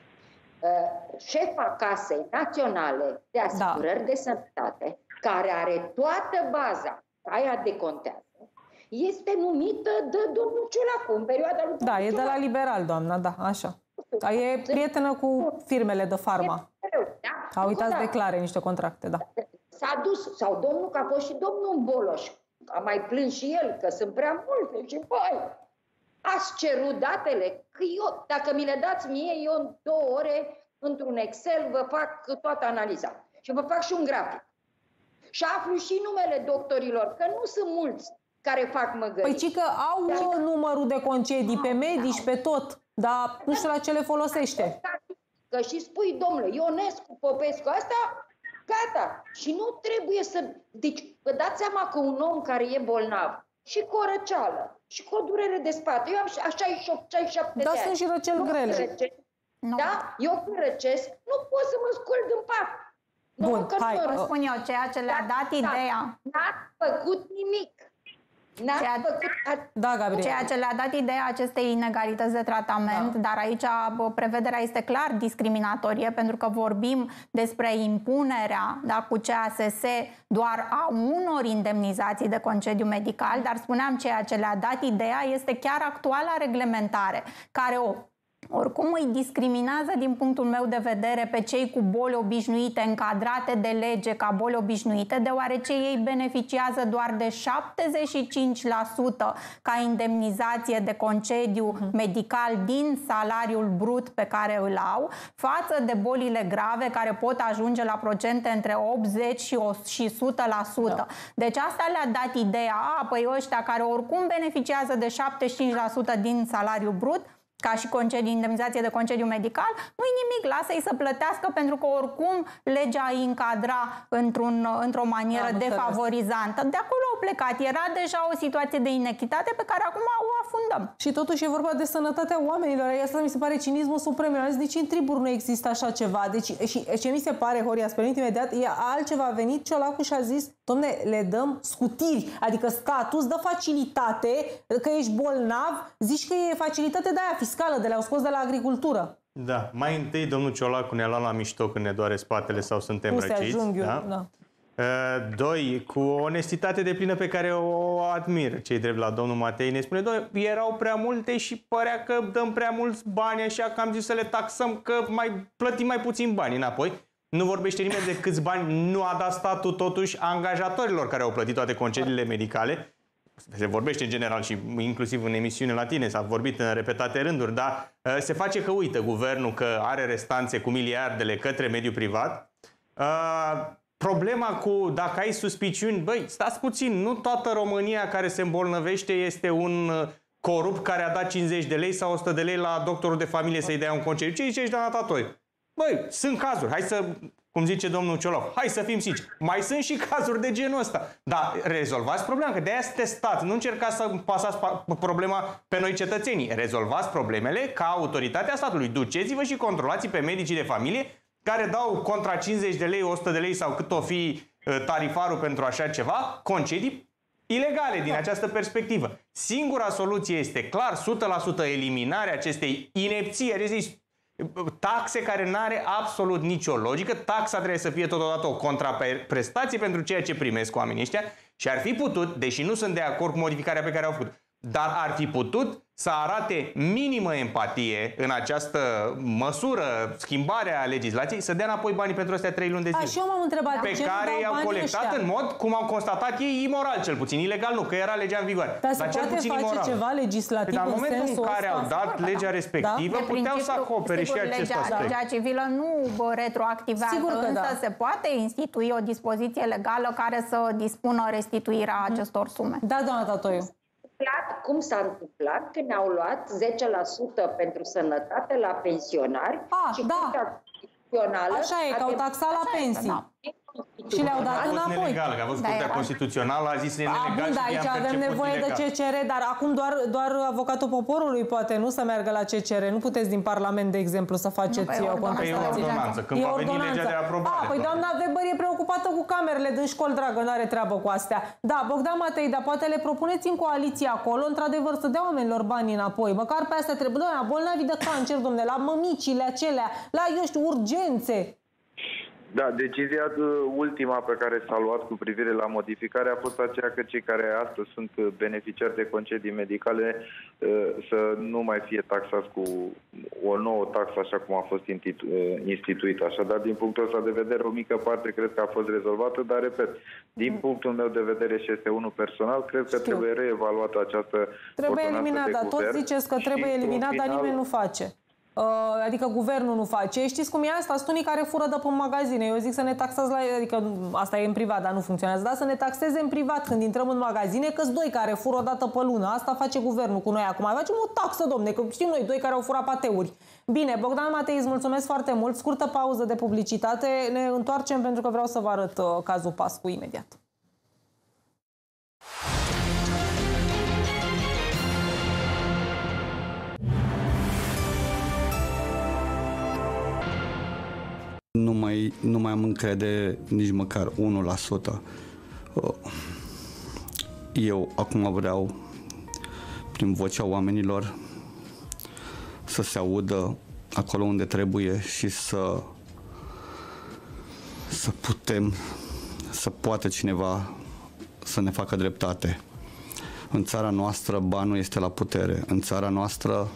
șefa Casei Naționale de Asigurări da. de Sănătate, care are toată baza, aia decontează, este numită de domnul Ciolacu în perioada lui Da, e de la liberal, doamna, da, așa. E prietenă cu firmele de farma. Da? A uitat să declare niște contracte, da. S-a dus, sau domnul, că a fost și domnul Boloș, a mai plâns și el, că sunt prea multe și băi, ați cerut datele? Că eu, dacă mi le dați mie, eu în două ore, într-un Excel, vă fac toată analiza. Și vă fac și un grafic. Și aflu și numele doctorilor, că nu sunt mulți care fac măgării. Păi ci că au da. numărul de concedii pe medici, pe tot, dar nu știu la ce le folosește. Că și spui, domnule, Ionescu, Popescu, asta, gata. Și nu trebuie să... Deci, vă dați seama că un om care e bolnav, și cu o răceală, și cu o durere de spate. Eu am șaizeci și opt șaizeci și șapte da, de ani. Da, sunt și răceli grele. Răcesc, no. Da? Eu când răcesc, nu pot să mă scol din pat. Bun, nu, hai. Vă spun eu, ceea ce le-a dat ideea... N-a făcut nimic. Ceea, da, Gabriel. Ceea ce le-a dat ideea acestei inegalități de tratament, da. dar aici prevederea este clar discriminatorie, pentru că vorbim despre impunerea da, cu C A S S doar a unor indemnizații de concediu medical, dar spuneam, ceea ce le-a dat ideea este chiar actuala reglementare, care o oricum îi discriminează din punctul meu de vedere pe cei cu boli obișnuite încadrate de lege ca boli obișnuite, deoarece ei beneficiază doar de șaptezeci și cinci la sută ca indemnizație de concediu medical din salariul brut pe care îl au, față de bolile grave care pot ajunge la procente între optzeci și o sută la sută. Da. Deci asta le-a dat ideea, a, păi ăștia care oricum beneficiază de șaptezeci și cinci la sută din salariul brut, ca și concediu, indemnizație de concediu medical, nu-i nimic, lasă-i să plătească pentru că oricum legea îi încadra într-un, într-o manieră da, defavorizantă. De acolo au plecat. Era deja o situație de inechitate pe care acum o afundăm. Și totuși e vorba de sănătatea oamenilor. Asta mi se pare cinismul suprem. Deci în triburi nu există așa ceva. Deci, și ce mi se pare, Horia, îți permit imediat, e altceva. A venit Ciolacu și a zis, domne, le dăm scutiri. Adică statul îți dă facilitate, că ești bolnav, zici că e facilitate de aia fiscală, de le-au scos de la agricultură. Da, mai întâi domnul Ciolacu ne-a luat la mișto când ne doare spatele sau suntem Cum răciți. se da? Da. Doi, cu o onestitate deplină pe care o admir, cei drept la domnul Matei, ne spune, doamne, erau prea multe și părea că dăm prea mulți bani, așa că am zis să le taxăm, că mai plătim mai puțin bani înapoi. Nu vorbește nimeni de câți bani nu a dat statul totuși angajatorilor care au plătit toate concediile medicale. Se vorbește în general și inclusiv în emisiune la tine, s-a vorbit în repetate rânduri, dar se face că uită guvernul că are restanțe cu miliardele către mediul privat. Problema cu dacă ai suspiciuni, băi, stați puțin, nu toată România care se îmbolnăvește este un corupt care a dat cincizeci de lei sau o sută de lei la doctorul de familie să-i dea un concediu. Ce zicești, doamna Tatoi? Băi, sunt cazuri, hai să, cum zice domnul Ciolacu, hai să fim sinceri. Mai sunt și cazuri de genul ăsta. Dar rezolvați problema, că de-aia sunteți stat. Nu încercați să pasați problema pe noi cetățenii. Rezolvați problemele ca autoritatea statului. Duceți-vă și controlați pe medicii de familie care dau contra cincizeci de lei, o sută de lei sau cât o fi tarifarul pentru așa ceva, concedii ilegale din această perspectivă. Singura soluție este clar, o sută la sută eliminarea acestei inepții, acestei taxe care nu are absolut nicio logică. Taxa trebuie să fie totodată o contraprestație pentru ceea ce primesc oamenii ăștia și ar fi putut, deși nu sunt de acord cu modificarea pe care au făcut, dar ar fi putut să arate minimă empatie în această măsură, schimbarea legislației, să dea înapoi banii pentru astea trei luni de zile. Așa m-am întrebat. Pe care i-au colectat ăștia în mod, cum au constatat ei, imoral cel puțin. Ilegal nu, că era legea în vigoare. Dar, dar se cel poate puțin face imoral. ceva legislativ în, în momentul sensul în care ăsta, au dat legea respectivă, da? puteau să acopere sigur, și acest legea, aspect. Legea civilă nu retroactivează, Sigur că însă da. se poate institui o dispoziție legală care să dispună restituirea acestor sume. Da, doamna Tatoiu. Cum s-a întâmplat că ne-au luat zece la sută pentru sănătate la pensionari ah, și da. Așa e, că au taxat la pensii. Da. Și le-au dat înapoi. Nelegal, că a fost Curtea Constituțională, a zis nelegal. Da, aici avem nevoie de C C R, dar acum doar, doar avocatul poporului poate nu să meargă la C C R. Nu puteți din Parlament, de exemplu, să faceți o contestație. E ordonanță, când va veni legea de aprobare. A, păi doamna Weber e preocupată cu camerele din școli, dragă, nu are treabă cu astea. Da, Bogdan Matei, dar poate le propuneți în coaliție acolo, într-adevăr, să dea oamenilor banii înapoi. Măcar pe astea trebuie, doamna, bolnavi de cancer, domne, la mămicile acelea, la, eu știu, urgențe. Da, decizia ultima pe care s-a luat cu privire la modificare a fost aceea că cei care astăzi sunt beneficiari de concedii medicale să nu mai fie taxați cu o nouă taxă așa cum a fost instituită. Așadar, din punctul ăsta de vedere, o mică parte cred că a fost rezolvată, dar, repet, din punctul meu de vedere și este unul personal, cred că Știu. trebuie reevaluată această Trebuie eliminat, de dar guvern. toți ziceți că trebuie eliminat, final... dar nimeni nu face. Adică guvernul nu face. Știți cum e asta? Sunt unii care fură de pe magazine. Eu zic să ne taxați la... Adică asta e în privat, dar nu funcționează. Dar să ne taxeze în privat când intrăm în magazine, că-s doi care fură o dată pe lună. Asta face guvernul cu noi acum. Facem o taxă, domne, că știm noi doi care au furat pateuri. Bine, Bogdan Matei, îți mulțumesc foarte mult. Scurtă pauză de publicitate. Ne întoarcem pentru că vreau să vă arăt cazul Pascu imediat. Nu mai, nu mai am încredere nici măcar unu la sută. Eu acum vreau, prin vocea oamenilor, să se audă acolo unde trebuie și să, să putem, să poată cineva să ne facă dreptate. În țara noastră banul este la putere. În țara noastră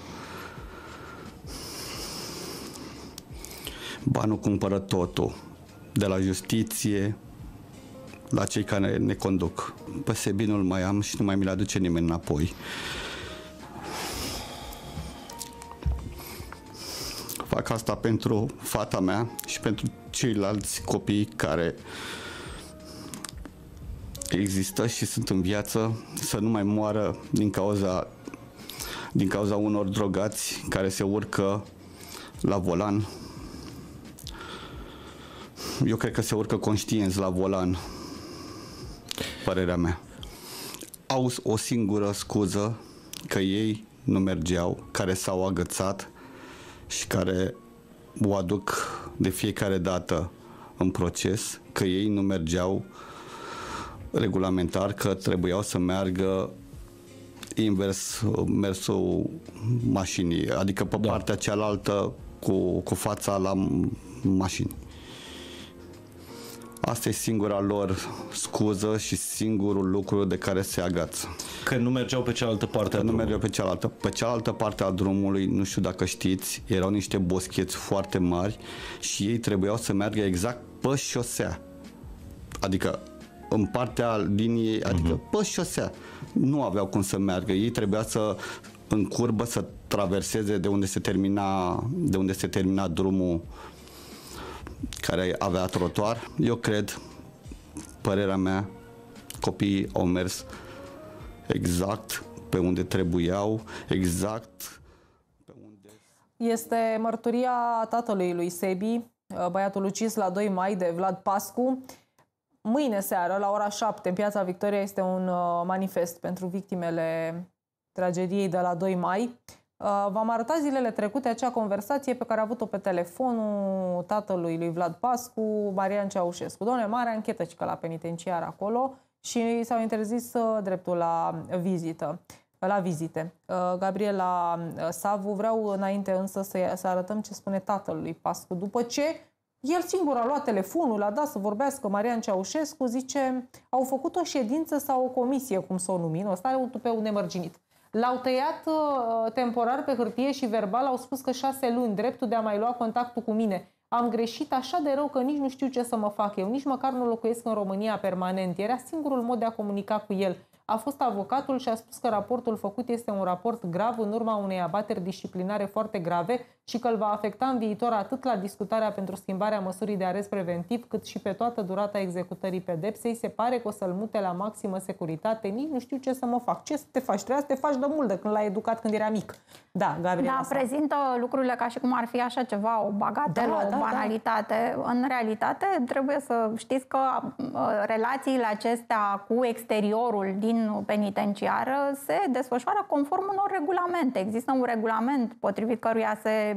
banul cumpără totul, de la justiție la cei care ne conduc. Pe Sebinul mai am și nu mai mi-l aduce nimeni înapoi. Fac asta pentru fata mea și pentru ceilalți copii care există și sunt în viață, să nu mai moară din cauza din cauza unor drogați care se urcă la volan. Eu cred că se urcă conștienți la volan, părerea mea. Au o singură scuză, că ei nu mergeau, care s-au agățat și care o aduc de fiecare dată în proces, că ei nu mergeau regulamentar, că trebuiau să meargă invers mersul mașinii, adică pe da. partea cealaltă cu, cu fața la mașini. Asta e singura lor scuză și singurul lucru de care se agață. Că nu mergeau pe cealaltă parte a nu drumului. mergeau pe cealaltă. Pe cealaltă parte a drumului, nu știu dacă știți, erau niște boscheți foarte mari și ei trebuiau să meargă exact pe șosea. Adică în partea liniei, adică uh-huh. pe șosea. Nu aveau cum să meargă. Ei trebuia să în curbă să traverseze de unde se termina, de unde se termina drumul care avea trotuar. Eu cred, părerea mea, copiii au mers exact pe unde trebuiau, exact pe unde... Este mărturia tatălui lui Sebi, băiatul ucis la doi mai de Vlad Pascu. Mâine seară, la ora șapte, în Piața Victoria, este un manifest pentru victimele tragediei de la doi mai. V-am arătat zilele trecute acea conversație pe care a avut-o pe telefonul tatălui lui Vlad Pascu, Marian Ceaușescu. Doamne, mare anchetă și că la penitenciar acolo și s-au interzis dreptul la vizită, la vizite. Gabriela Savu, vreau înainte însă să, să arătăm ce spune tatăl lui Pascu. După ce el singur a luat telefonul, a dat să vorbească Marian Ceaușescu, zice, au făcut o ședință sau o comisie, cum să o numim, ăsta are un tupeu nemărginit. L-au tăiat uh, temporar pe hârtie și verbal, au spus că șase luni, dreptul de a mai lua contactul cu mine. Am greșit așa de rău că nici nu știu ce să mă fac eu, nici măcar nu locuiesc în România permanent. Era singurul mod de a comunica cu el. A fost avocatul și a spus că raportul făcut este un raport grav în urma unei abateri disciplinare foarte grave și că îl va afecta în viitor atât la discutarea pentru schimbarea măsurii de arest preventiv, cât și pe toată durata executării pedepsei. Se pare că o să-l mute la maximă securitate. Nici nu știu ce să mă fac. Ce să te faci? Trebuia să te faci de mult de când l-ai educat când era mic. Da, Gabriela. Da, prezintă lucrurile ca și cum ar fi așa ceva, o bagatelă, da, o da, banalitate. Da. În realitate, trebuie să știți că relațiile acestea cu exteriorul din penitenciară se desfășoară conform unor regulamente. Există un regulament potrivit căruia se,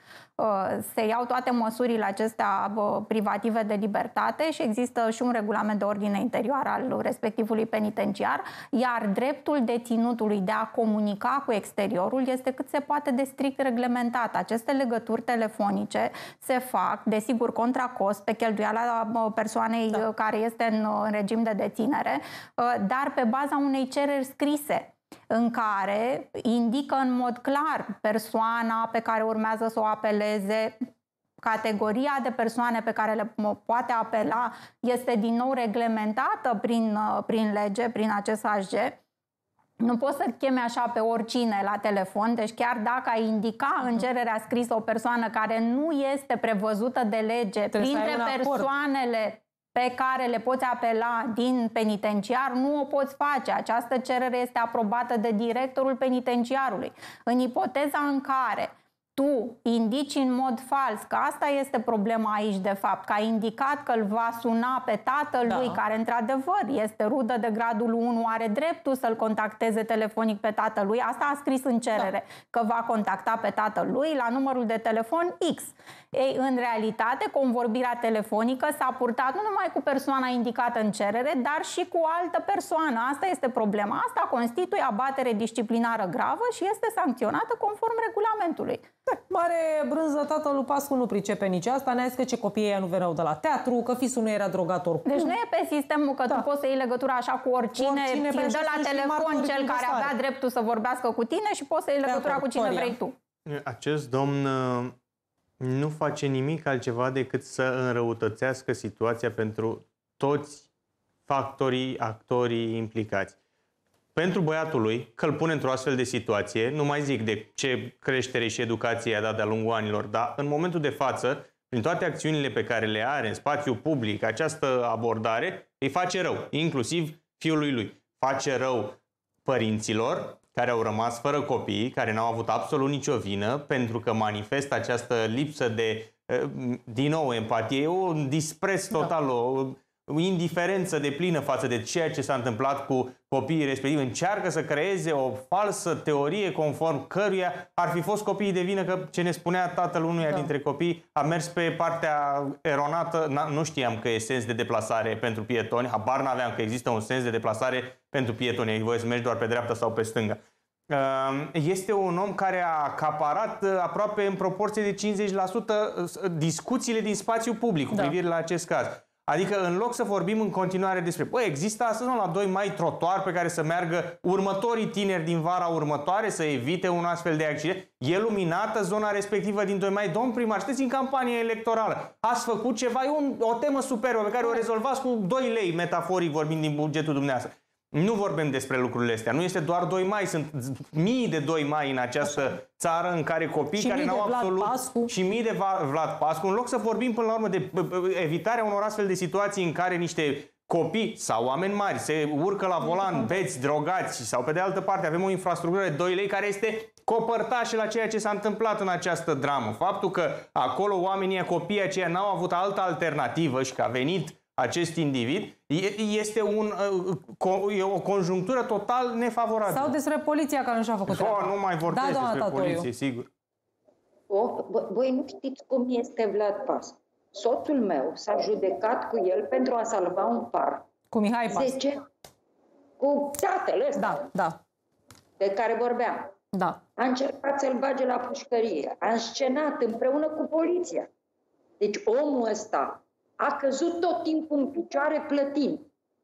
se iau toate măsurile acestea privative de libertate și există și un regulament de ordine interioară al respectivului penitenciar, iar dreptul deținutului de a comunica cu exteriorul este cât se poate de strict reglementat. Aceste legături telefonice se fac, desigur, contra cost, pe cheltuiala persoanei da. care este în, în regim de deținere, dar pe baza unei cereri scrise în care indică în mod clar persoana pe care urmează să o apeleze, categoria de persoane pe care le poate apela este din nou reglementată prin, prin lege, prin acest H G. Nu poți să cheme așa pe oricine la telefon, deci chiar dacă ai indica în cererea scrisă o persoană care nu este prevăzută de lege printre persoanele pe care le poți apela din penitenciar, nu o poți face. Această cerere este aprobată de directorul penitenciarului. În ipoteza în care tu indici în mod fals, că asta este problema aici de fapt, că ai indicat că îl va suna pe tatălui, da. care într-adevăr este rudă de gradul unu, are dreptul să-l contacteze telefonic pe tatălui, asta a scris în cerere, da. că va contacta pe tatălui la numărul de telefon X. Ei, în realitate, convorbirea telefonică s-a purtat nu numai cu persoana indicată în cerere, dar și cu o altă persoană. Asta este problema. Asta constituie abatere disciplinară gravă și este sancționată conform regulamentului. Mare brânză, tatăl lui Pascu nu pricepe nici asta. Ne-a zis că ce copiii ăia nu veneau de la teatru, că fisul nu era drogat oricum. Deci nu e pe sistemul că da. tu poți să iei legătura așa cu oricine, oricine ți-l dă la telefon cel care avea dreptul să vorbească cu tine și poți să iei legătura cu cine vrei tu. Acest domn nu face nimic altceva decât să înrăutățească situația pentru toți factorii, actorii implicați. Pentru băiatul lui, că îl pune într-o astfel de situație, nu mai zic de ce creștere și educație i-a dat de-a lungul anilor, dar în momentul de față, prin toate acțiunile pe care le are în spațiu public, această abordare îi face rău, inclusiv fiului lui. Face rău părinților, care au rămas fără copii, care n-au avut absolut nicio vină, pentru că manifestă această lipsă de, din nou, empatie, un dispreț total, da. o indiferență deplină față de ceea ce s-a întâmplat cu copiii respectivi. Încearcă să creeze o falsă teorie conform căruia ar fi fost copiii de vină, că ce ne spunea tatăl unuia da. dintre copii a mers pe partea eronată. Nu știam că e sens de deplasare pentru pietoni, habar n-aveam că există un sens de deplasare pentru pietoni, ai voie să mergi doar pe dreapta sau pe stânga. Este un om care a acaparat aproape în proporție de cincizeci la sută discuțiile din spațiu public cu da. privire la acest caz. Adică în loc să vorbim în continuare despre, băi, există astăzi la doi mai trotuar pe care să meargă următorii tineri din vara următoare să evite un astfel de accident. E luminată zona respectivă din doi mai. Domn primar, sunteți în campanie electorală. Ați făcut ceva, e un, o temă superbă pe care o rezolvați cu doi lei, metaforic vorbind, din bugetul dumneavoastră. Nu vorbim despre lucrurile astea. Nu este doar doi mai, sunt mii de doi mai în această țară în care copii și care n-au absolut... Pascu. Și mii de Vlad Pascu. În loc să vorbim până la urmă de evitarea unor astfel de situații în care niște copii sau oameni mari se urcă la volan, beți, drogați, sau pe de altă parte avem o infrastructură de doi lei care este copărtașă la ceea ce s-a întâmplat în această dramă. Faptul că acolo oamenii, copiii aceia n-au avut altă alternativă și că a venit acest individ, este un, e o conjunctură total nefavorabilă. Sau despre poliția care nu și-a făcut treaba. Nu mai vorbesc da, despre Tatoiu. poliție, sigur. O, voi nu știți cum este Vlad Pascu. Soțul meu s-a judecat cu el pentru a salva un par. Cu Mihai Pascu. zece Cu tatăl ăsta. Da, da. De care vorbeam. Da. A încercat să-l bage la pușcărie. A înscenat împreună cu poliția. Deci omul ăsta a căzut tot timpul în picioare plătind.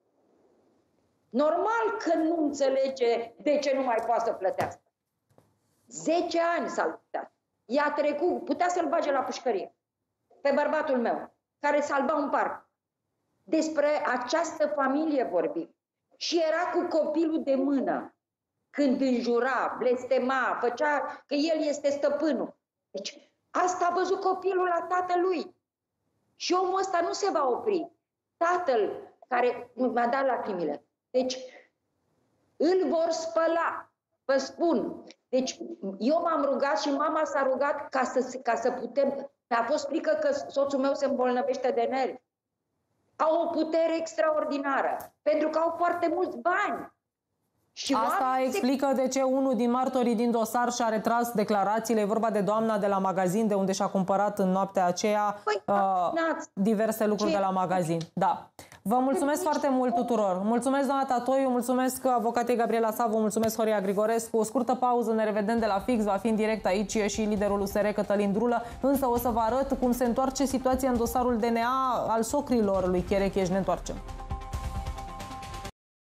Normal că nu înțelege de ce nu mai poate să plătească. Zece ani s-a luptat. I-a trecut, putea să-l bage la pușcărie. Pe bărbatul meu, care salva un parc. Despre această familie vorbim. Și era cu copilul de mână. Când înjura, blestema, făcea că el este stăpânul. Deci asta a văzut copilul la tatălui. Și omul ăsta nu se va opri. Tatăl care mi-a dat lacrimile. Deci îl vor spăla. Vă spun. Deci eu m-am rugat și mama s-a rugat ca să, ca să putem... Mi-a fost frică că soțul meu se îmbolnăvește de nervi. Au o putere extraordinară. Pentru că au foarte mulți bani. Și asta explică se... de ce unul din martorii din dosar și-a retras declarațiile. E vorba de doamna de la magazin, de unde și-a cumpărat în noaptea aceea păi, uh, diverse lucruri ce? de la magazin. Da. Vă mulțumesc foarte mult tuturor. Mulțumesc, doamna Tatoiu, mulțumesc avocatei Gabriela Savu, mulțumesc Horia Grigorescu. O scurtă pauză, ne revedem de la fix, va fi în direct aici și liderul U S R, Cătălin Drulă. Însă o să vă arăt cum se întoarce situația în dosarul D N A al socrilor lui Cherecheș. Ne întoarcem.